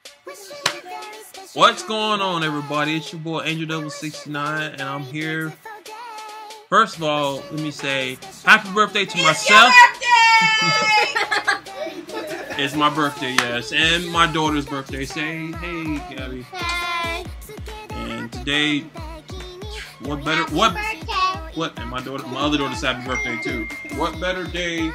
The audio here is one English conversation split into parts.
What's going on, everybody? It's your boy Angel Devil 69, and I'm here. First of all, let me say happy birthday to myself. It's my birthday, yes, and my daughter's birthday. Say hey, Gabby. Hey. And today, what better? What? And my other daughter's happy birthday too. What better day?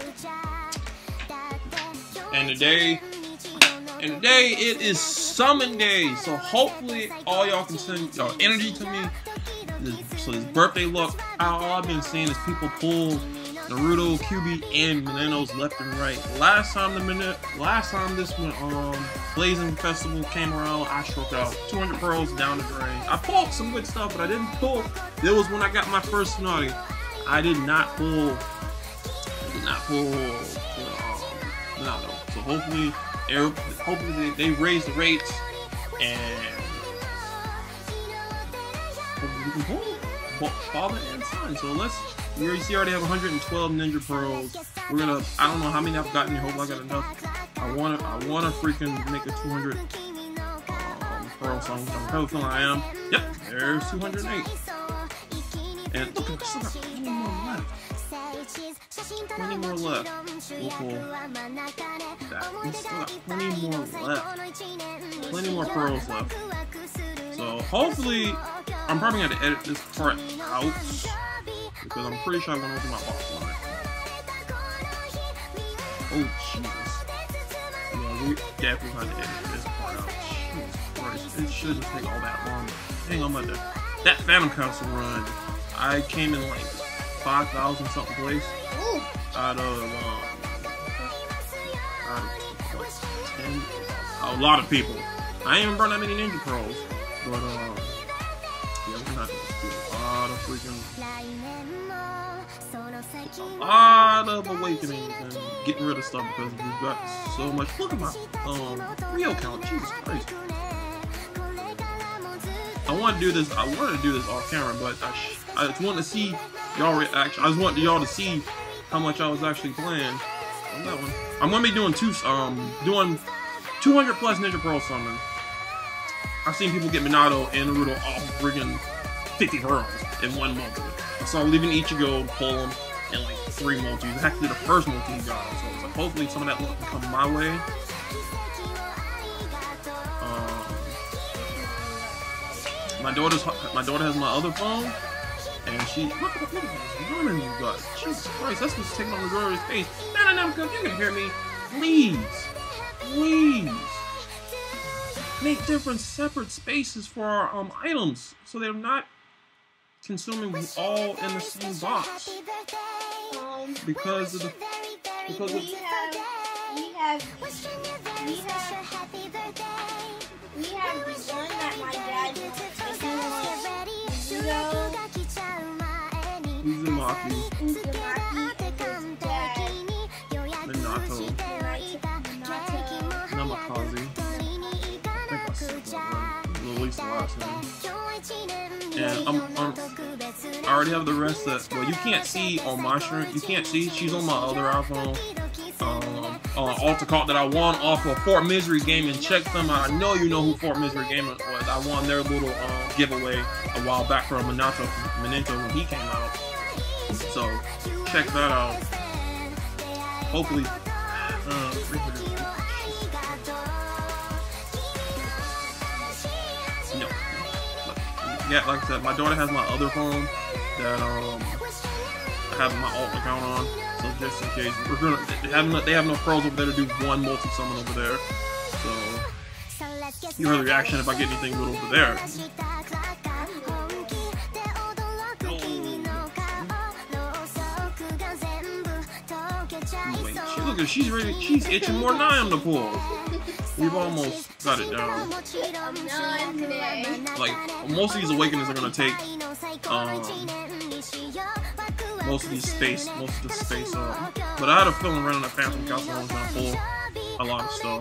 And today it is summon day. So hopefully all y'all can send y'all energy to me. So this birthday look, all I've been seeing is people pull Naruto, Kybuii, and Minenos left and right. Last time this Blazing Festival came around, I struck out 200 pearls down the drain. I pulled some good stuff, but I didn't pull. It was when I got my first Naughty. I did not pull Naruto. So hopefully they raise the rates and hopefully we can pull both father and son. So we already have 112 ninja pearls. I don't know how many I've gotten. I hope I got enough. I wanna freaking make a 200 pearl song. I'm probably feeling I am. Yep, there's 208. And look, I still got 20 more left. 20 more left. We'll pull that. We still got 20 more left. 20 more pearls left. So hopefully, I'm probably going to edit this part out because I'm pretty sure I went over my box line. Oh Jesus! Yeah, we definitely going to edit this part out. Jesus Christ! It shouldn't take all that long. Hang on, that Phantom Castle run, I came in like 5,000 something place out of 10. A lot of people. I ain't even burned that many ninja pearls, but yeah, we're not gonna do a lot of awakenings and getting rid of stuff because we've got so much. Look at my Rio count. Jesus Christ. I want to do this off camera, but I just want to see y'all reaction. I just want y'all to see how much I was actually playing on that one. I'm gonna be doing 200 plus ninja pearl summon. I've seen people get Minato and Naruto off friggin' 50 pearls in one multi. So I'm leaving Ichigo, pull them, and like 3 multis. I have to do the first multi he got. So hopefully some of that luck can come my way. My daughter has my other phone, and she look at this woman you got. Jesus Christ, that's what's taking on the daughter's face. No, you can hear me. Please. Make different separate spaces for our items so they're not consuming all in the same box. Because we have the one that my dad Uzumaki, Minato, Namikaze. I think I said that one. At least the last name. And I already have the rest of. Well, you can't see on my shirt. You can't see. She's on my other iPhone. Alta Cult that I won off of Fort Misery Gaming. Check them out. I know you know who Fort Misery Gaming was. I won their little giveaway a while back from Minato when he came out. So check that out. Hopefully, 300. No. Yeah, like I said, my daughter has my other phone that I have my alt account on. So just in case, they have no pearls over there to do one multi summon over there. So you heard the reaction if I get anything good over there. Wait, look at she's ready. She's itching more than I am to pull. We've almost got it down. Like most of these awakenings are gonna take most of the space up. But I had a feeling running a Phantom Castle I was gonna pull a lot of stuff.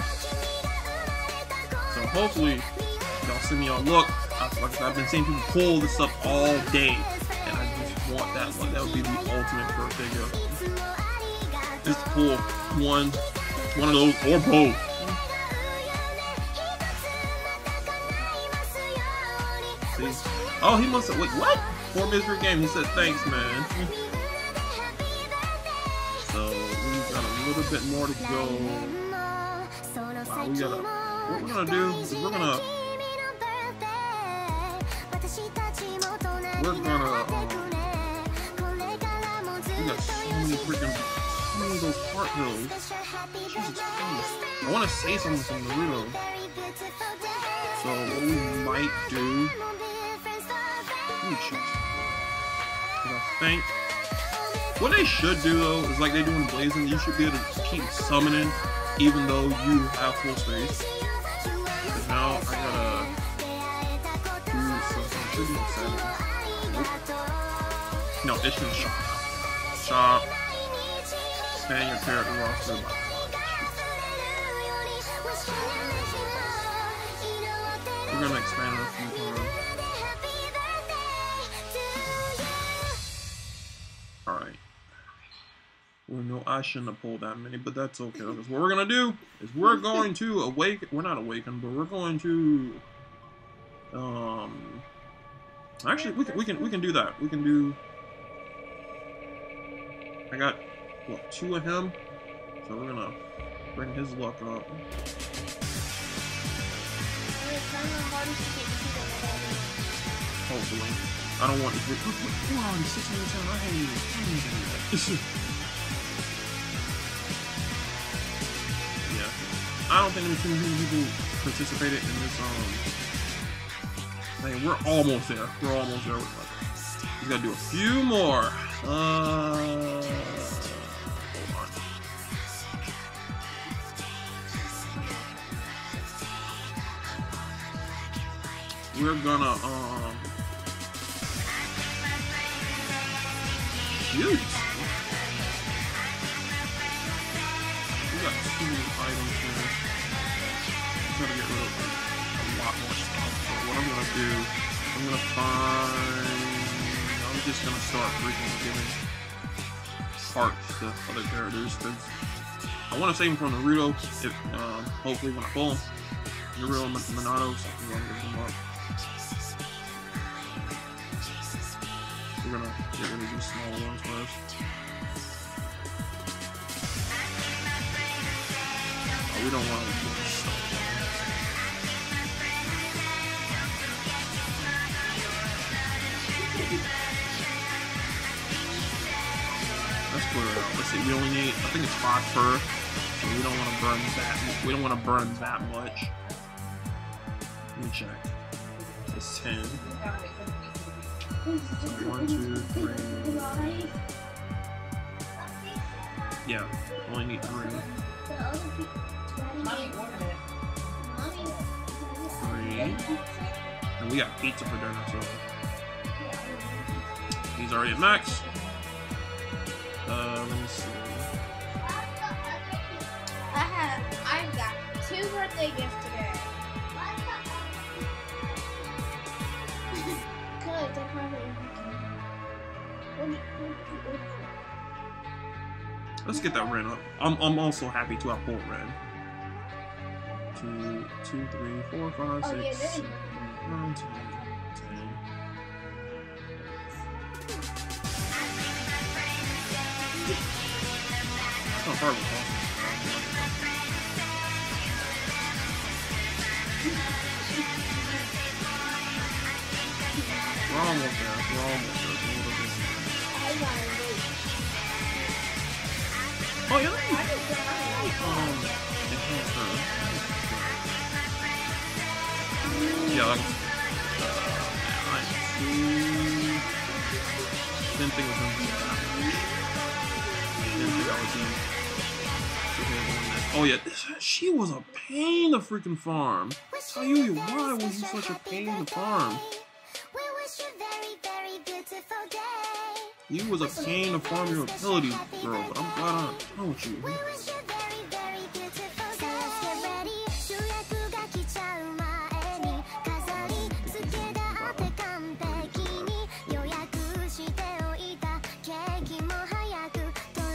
So hopefully y'all see me on look. Like I said, I've been seeing people pull this stuff all day, and I just want that one. That would be the ultimate birthday gift. Just pull one of those or both. Oh, he must have. Wait, what? 4 mystery game. He said thanks, man. So we got a little bit more to go. Wow, we gotta. What we're gonna do is we're gonna. We got so many freaking. How many of those heart hills? Jesus Christ. I want to say something from Naruto. So what we might do. Let me choose. Because I think. What they should do though is like they do in Blazing, you should be able to keep summoning even though you have full space. Because now I gotta do something. Should be in settings. Nope. No, it's in shop. Shop. Expand your character roster by 5. We're gonna expand it a few times. Alright. Well, no, I shouldn't have pulled that many, but that's okay. Because what we're gonna do is we're going to awaken. We're not awaken, but we're going to. Actually, we can do that. We can do. I got what 2 of him, so we're gonna bring his luck up. Hopefully. I don't want to get. We're already 6 minutes in. I ain't even doing that. Yeah. I don't think there's too many people participated in this. Man, we're almost there. We're almost there. We gotta do a few more. Hold on. We're gonna shoot. We got too many items here. I'm gonna get rid of a lot more stuff. So what I'm gonna do, I'm gonna find. I'm just gonna start freaking giving parts to other characters because I want to save them from Naruto. If hopefully when I pull them, Naruto and Naruto, so I'm gonna give them up. We're gonna get rid of these small ones first. Oh, we don't want to do this stuff. Let's put it out. Let's see. We only need. I think it's 5 per. So we don't want to burn that. We don't want to burn that much. Let me check. It's 10. So 1, 2, 3. Yeah, only need 3. 3. And we got pizza for dinner, so he's already at max. Let me see. I've got 2 birthday gifts today. Let's get that Ren up. I'm also happy to have full Ren. 2, 2, 3, 4, 5, 6, 7, 8, 9, 10, 10. It's not hard with that. We're almost there. We're almost there. Oh, yeah. Yeah, didn't think it was going to be that much. Didn't think I was going to. Oh, yeah. She was a pain to freaking farm. Kybuii, why was you such a pain to farm? You was a pain to farm your abilities, girl, but I'm glad I'm done with you.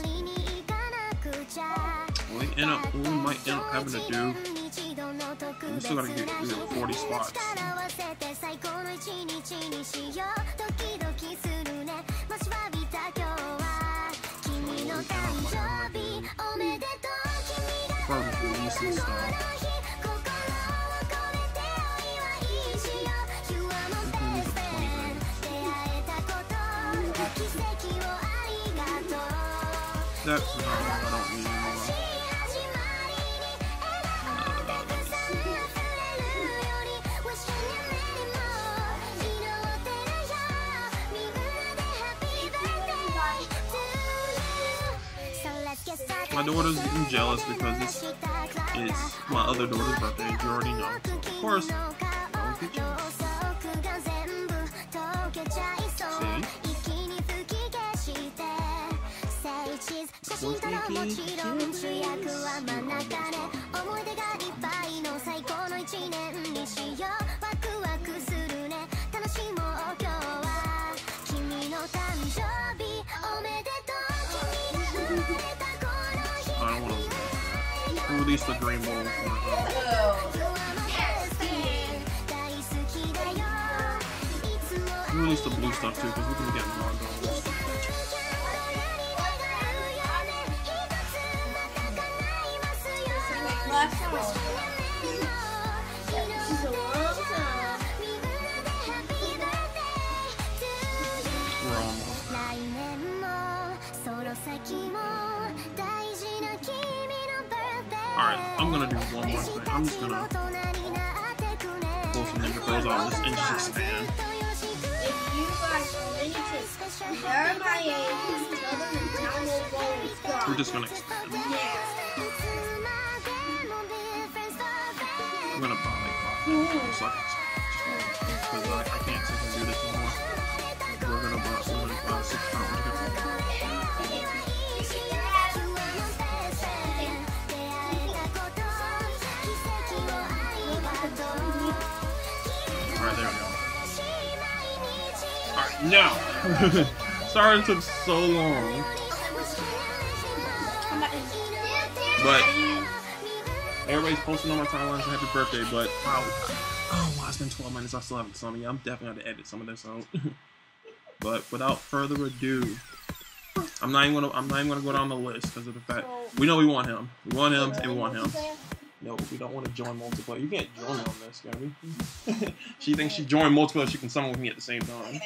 What we might end up having to do we still gotta get 40 spots. Perfect releasing stuff. That's not what I don't need anymore. My daughter's getting jealous because it's my other daughter's birthday, you already know. So of course, I will get jealous. Release the green bowl. Release the blue stuff too, because we can get more goals. We're almost there. Alright, I'm gonna do one more thing. I'm just gonna pull some ninja pearls out and just expand. If you guys are limited, they're my age, We're just gonna expand. yeah. I'm gonna buy like 5 so I can because I can't sit and do this anymore. We're gonna buy 6 pounds. Alright, there we go. Alright, now! Sorry it took so long. But everybody's posting on my timeline for happy birthday, but wow. Oh, wow, it's been 12 minutes. I still haven't some of you. I'm definitely going to edit some of this out. But without further ado, I'm not even gonna go down the list because of the fact we know we want him. We want him and we want him. No, we don't want to join multiplayer. You can't join on this, Gabby. She thinks she joined multiplayer, she can summon with me at the same time.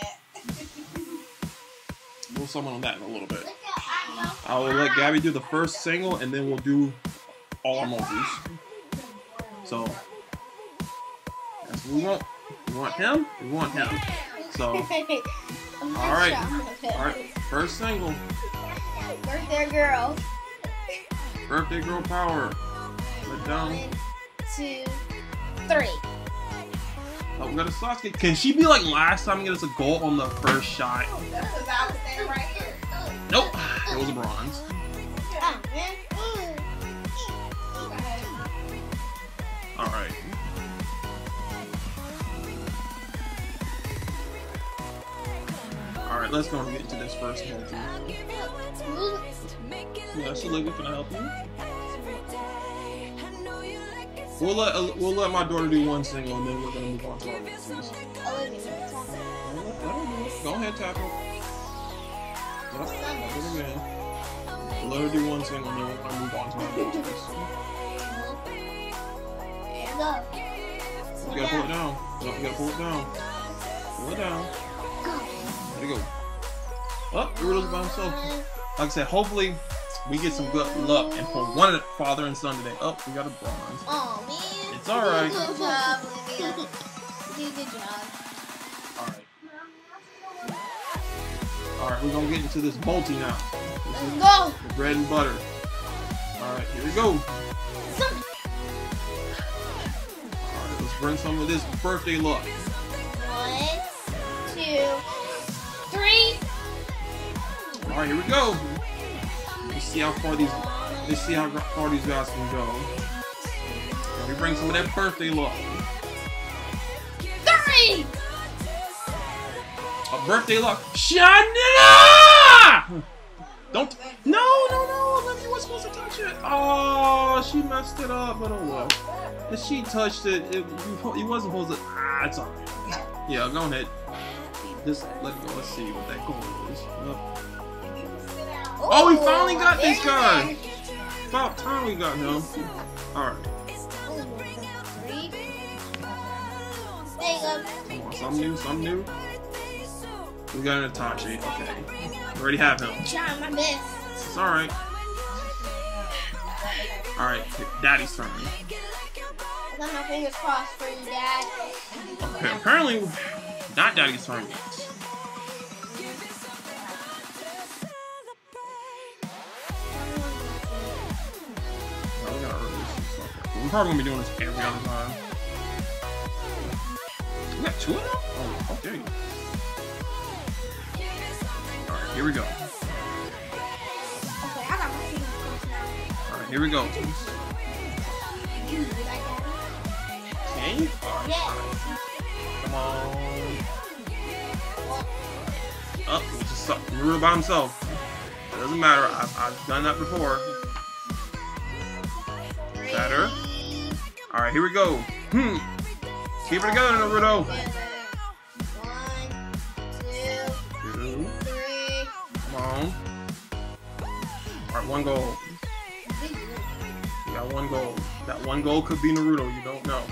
We'll summon on that in a little bit. I will let Gabby do the first single, and then we'll do all our multis. So that's what we want. We want him. We want him. So all right. First single. Birthday girl. Birthday girl power. Let down. 1, 2, 3. Oh, we got a Sasuke. Can she be like last time and get us a gold on the first shot? Nope. It was a bronze. Alright. Alright, let's go and get into this first multi. Yeah, Saliga, can I help you? We'll let my daughter do one single and then we're gonna move on to our multis. Go ahead, tackle. Yep, do it again. We'll let her do one single and then we're gonna move on to our multis. You gotta pull it down. Yep, you gotta pull it down. Pull it down. There you go. Oh, Naruto's by himself. Like I said, hopefully we get some good luck and pull one of the father and son today. Oh, we got a bronze. Oh man. It's alright. Good job, Olivia. You did a good job. Alright, we're gonna get into this multi now. This is Go! the bread and butter. Alright, here we go. Alright, let's bring some of this birthday luck. 1, 2, 3. Alright, here we go. Let's see how far these guys can go. Let me bring some of that birthday luck. 3! A birthday luck. Shania! Don't. No, Olivia was supposed to touch it. Oh, she messed it up, but oh well. The sheet touched it. He wasn't supposed to. Ah, it's alright. Yeah, go ahead. Just let it go. Let's see what that goal is. Oh, we finally got this guy. About time we got him. Alright. There you go. Come on, something new. We got an Itachi. Okay. We already have him. Trying my best. It's alright. Alright, Daddy's turn. I got my fingers crossed for you, Dad. Okay, apparently not Daddy's turn yet. Oh, we gotta earn this stuff. We're probably gonna be doing this every other time. We got 2 of them? Oh, okay. Alright, here we go. Okay, I got my fingers crossed now. Alright, here we go. You like that? Can you? Alright. Yes. Come on. Oh, it's just Naruto by himself. It doesn't matter. I've done that before. Better. Alright, here we go. Keep it together, Naruto. 1, 2, 3. Come on. Alright, 1 goal. You got 1 goal. That 1 goal could be Naruto. You don't know.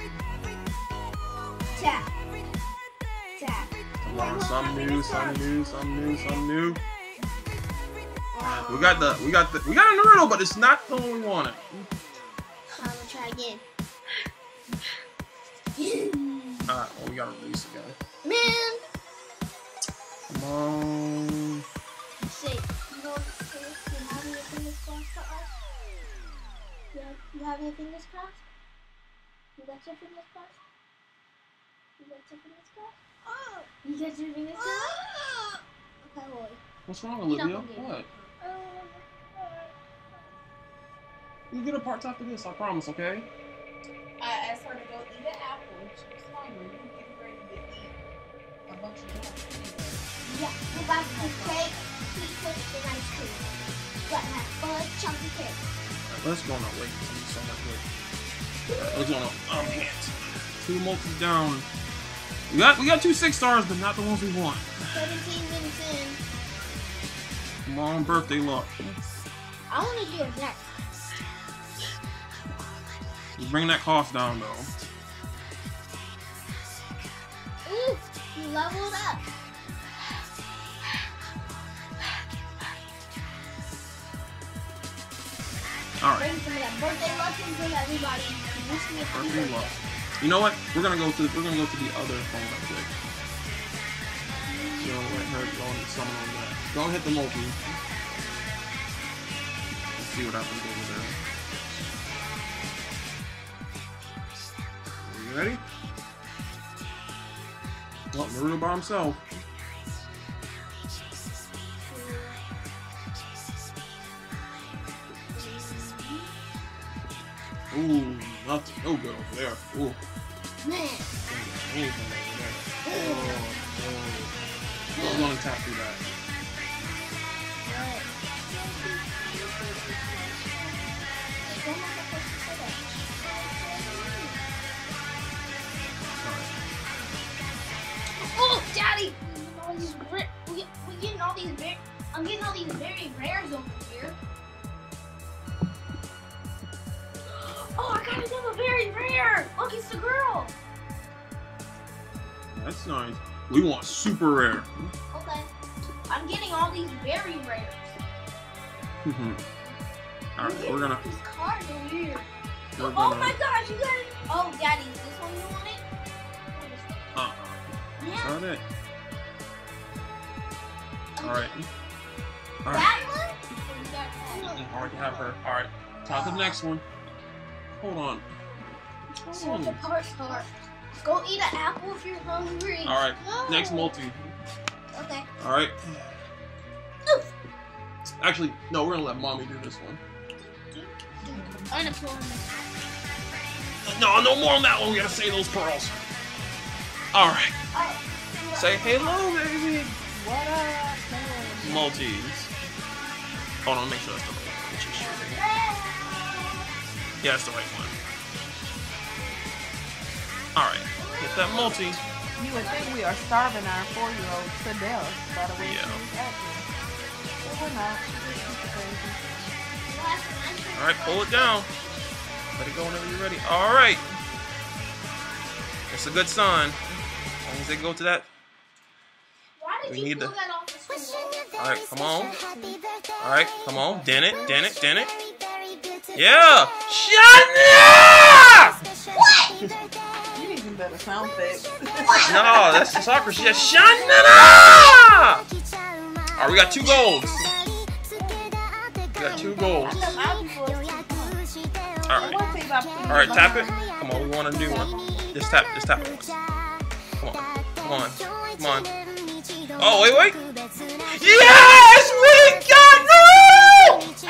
Tap. Tap. Come on, something new. We got a Naruto, but it's not the one we wanted. I'm gonna try again. Alright, well, we gotta release again. Man. Come on. Say, you know what to say? You have your fingers crossed for us? You have your fingers crossed? You got your fingers crossed? You got your fingers crossed? Oh. You got your fingers crossed? Okay, boy. What's wrong, Olivia? What? You get a part after this, I promise, okay? I asked her to go eat an apple. She was hungry. You get ready to eat a bunch of apples. Yeah, we got the cake, sweet cake, and ice cream. Got that fudge chunky cake. Alright, let's go now. Wait, I'm so much quick. What's going on? Can't. 2 multis down. We got 2 6-stars, but not the ones we want. 17 minutes in. Come on, birthday luck. I want to do it next. You bring that cost down, though. Ooh, you leveled up. Alright. Bring some of that birthday luck and give everybody. Wish me a happy Birthday luck. birthday. You know what? We're gonna go to the other phone real quick. So let her go and summon on that. Don't hit the multi. Let's see what happens over there. Are you ready? Well, Naruto by himself. Ooh, nothing. No good over there. Ooh. Man. Anything over there. I'm gonna tap through that. Oh, Daddy! We're getting all these I'm getting all these very rares over here. Oh, I got another very rare! Look, it's the girl! That's nice. We want super rare. Okay. I'm getting all these very rares. Alright, we're gonna. These cards over here. We're Oh gonna my gosh, you got it! Oh, Daddy, is this one you wanted? Is Yeah. that it? Alright. That one? Alright, have her. Alright. Top of the next one. Hold on. Oh, the parts are. Go eat an apple if you're hungry. Alright, No. next multi. Okay. Alright. Actually, no, we're gonna let mommy do this one. I'm gonna pull him. No, no more on that one. We gotta save those pearls. Alright. Oh. Say hello, baby. What up? Multis. Hold on, make sure that's the right one. Yeah, that's the right one. Alright, hit that multi. You would think we are starving our 4-year-old to death by the way Yeah. she's acting. But we're not. She's crazy. Alright, pull it down. Let it go whenever you're ready. Alright. It's a good sign. As long as they go to that. Why did We you need pull the. that off the school? Alright, come on. Alright, come on. Den it, den it, den it. Yeah! Shania! You need some better sound effects. No, that's the soccer shit. Shania! Alright, we got 2 goals. We got 2 goals. Alright. Alright, tap it. Come on, we want to do one. Just tap it once. Come on. Come on. Come on. Oh, wait. Yes! We got it!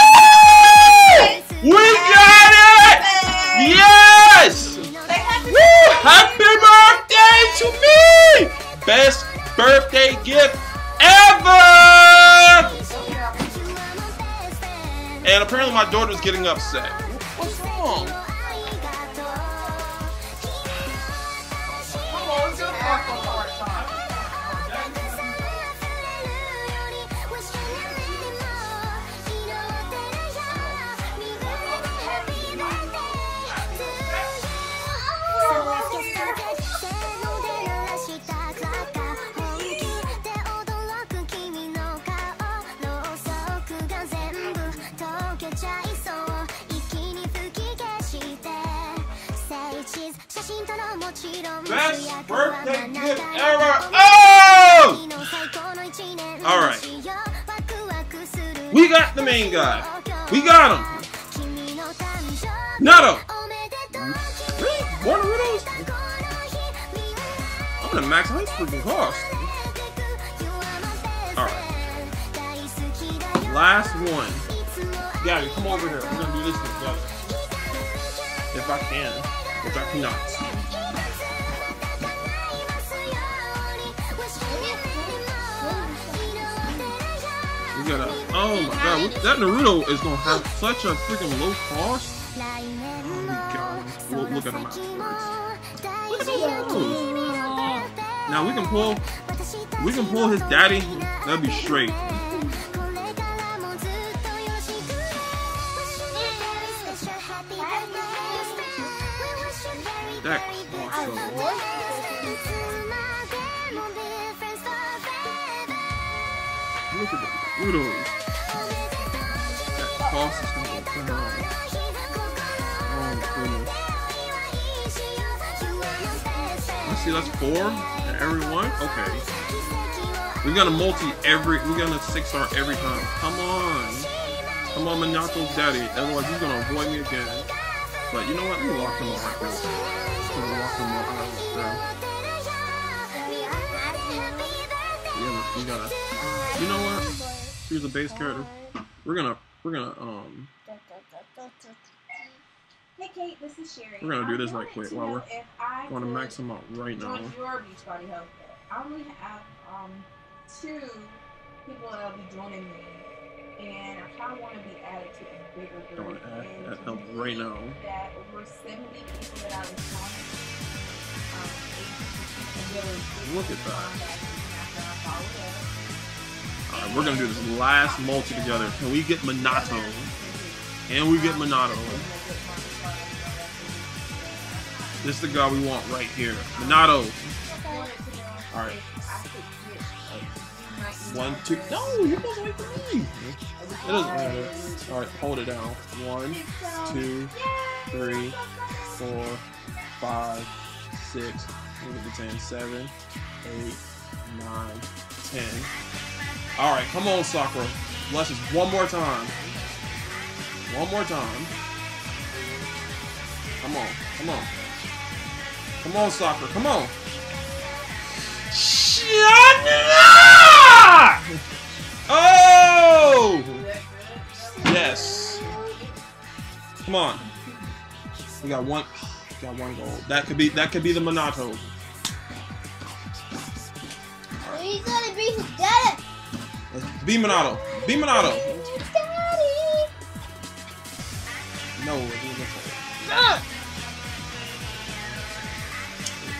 Woo! We got it! Yes! Woo! Happy birthday to me! Best birthday gift ever! And apparently my daughter's getting upset. What's wrong? Best birthday gift ever! Oh! Alright. We got the main guy. We got him. Naruto. Really? More Narutos? I'm gonna max out his freaking cost. Alright. Last one. Gabby, come over here. We're gonna do this together. If I can. Which I cannot. We gotta. Oh my god, that Naruto is gonna have such a freaking low cost. Oh my god. Look at him afterwards. Look at those. Now we can pull his daddy. That'd be straight. That cost so much. Look at the Narutos. That cost is gonna go down. Oh my goodness. Let's see, that's 4 and every one? Okay. We're gonna we're gonna 6-star every time. Come on. Come on, Minato's daddy. Otherwise he's gonna avoid me again. But you know what? Let me lock him up like this. Just gonna lock him up right there. Yeah, we gotta. You know what? Here's a base character. We're gonna Hey Kate, this is Sherry. We're gonna do this right quick while we're going to max him out right now. Your Beachbody Health Club. I only have 2 people that'll be joining me, and I kind of want to be added to a bigger group. That help right now. That over 70 people that I was calling. Look at that. Alright, we're gonna do this last multi together. Can we get Minato? Can we get Minato? This is the guy we want right here. Minato. Alright. 1, 2. No, you're supposed to wait for me. It doesn't matter. Alright, hold it down. 1, 2, 3, 4, 5, 6, 7, 8, 9, 10. Alright, come on, Sakura. Bless us one more time. One more time. Come on, come on. Come on, Sakura, come on. Shania! Oh! Yes. Come on. We got one goal. That could be the Minato. He's gonna be his daddy. Be Minato. Be Minato. Daddy. No,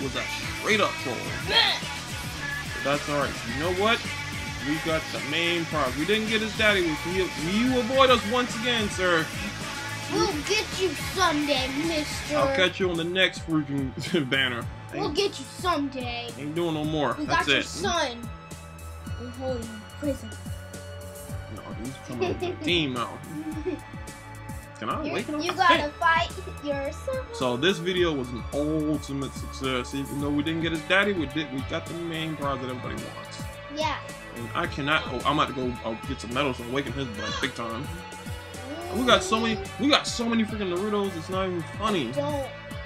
was a straight up troll. But that's alright. You know what? We got the main prize. We didn't get his daddy. You avoid us once again, sir. We'll get you someday, mister. I'll catch you on the next freaking banner. We'll get you someday. Ain't doing no more. We That's got your it. son. We're holding you in prison. No, he's coming with the team now. Can I wake him up? You gotta fight yourself. So this video was an ultimate success. Even though we didn't get his daddy, we got the main prize that everybody wants. Yeah. And I cannot. Oh, I'm about to go. I'll get some medals and awaken his butt big time. We got so many freaking Narutos. It's not even funny. Don't.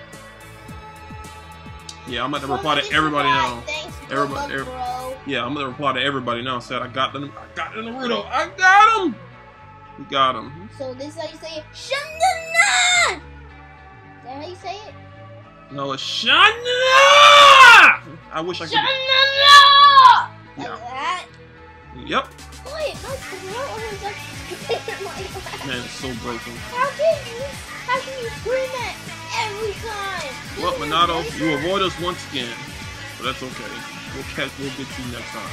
Yeah, I'm about to reply to everybody now. Everybody. Yeah, I'm gonna reply to everybody now. Said I got the Naruto. I got him. We got him. So this is how you say it. Shandana! Is that how you say it? No, it's Shana! I wish I could. Shandana! Yeah. Like that? Yep. Wait, my throat is like Man, it's so broken. How can you scream that every time? Well, Minato, you avoid us once again. But that's okay. We'll get you next time.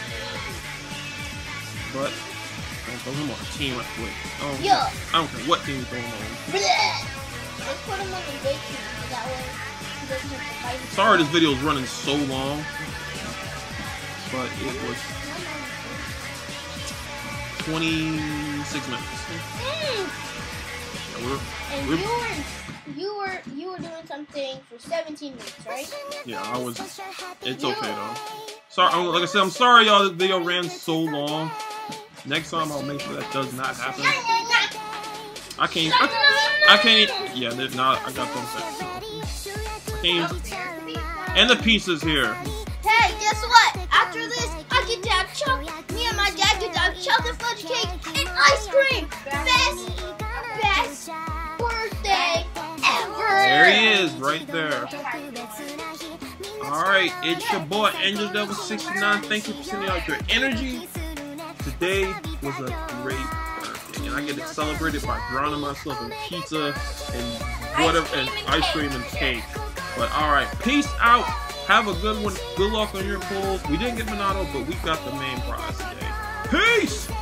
But don't throw him on a team like quick. I don't care what team you throw him on. Let's put him on the good team so that way he doesn't have to fight. Sorry this video is running so long. But it was 26 minutes. And you were doing something for 17 minutes, right? Yeah, I was. It's okay though. Sorry, like I said, I'm sorry y'all. This video ran so long. Next time I'll make sure that does not happen. I can't. Yeah, nah, I got something. And the pieces here. Hey, guess what? After this, I get to have chocolate. Me and my dad get to have chocolate fudge cake and ice cream. Best birthday ever. There he is, right there. Alright, it's your boy Angel Devil 69. Thank you for sending out your energy. Today was a great birthday, and I get to celebrate it by drowning myself in pizza and whatever, and ice cream and cake. But alright, peace out. Have a good one. Good luck on your polls. We didn't get Minato, but we got the main prize today. Peace!